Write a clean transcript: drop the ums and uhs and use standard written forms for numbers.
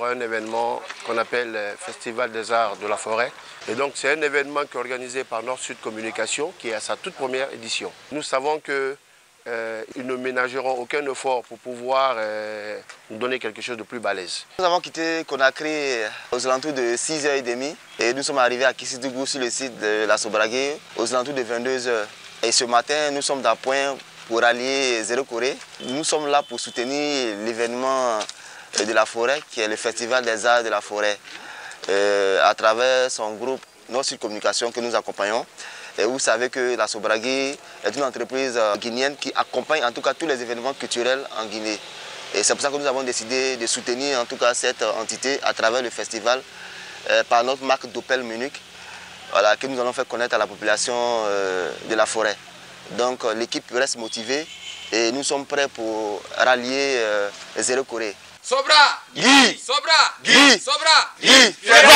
un événement qu'on appelle le Festival des Arts de la Forêt. Et donc c'est un événement qui est organisé par Nord-Sud Communication qui est à sa toute première édition. Nous savons que ils ne ménageront aucun effort pour pouvoir nous donner quelque chose de plus balèze. Nous avons quitté Conakry aux alentours de 6h30 et nous sommes arrivés à Kissidougou sur le site de la Sobragué aux alentours de 22h. Et ce matin, nous sommes d'appoint pour allier Zéro Corée. Nous sommes là pour soutenir l'événement de la forêt qui est le Festival des Arts de la Forêt à travers son groupe Nord-Sud Communication que nous accompagnons. Et vous savez que la Sobragué est une entreprise guinéenne qui accompagne en tout cas tous les événements culturels en Guinée. Et c'est pour ça que nous avons décidé de soutenir en tout cas cette entité à travers le festival par notre marque d'Opel Munich, voilà, que nous allons faire connaître à la population de la forêt. Donc l'équipe reste motivée et nous sommes prêts pour rallier Zéro Corée. Sobra! Guy! Sobra! Guy! Sobra! Guy!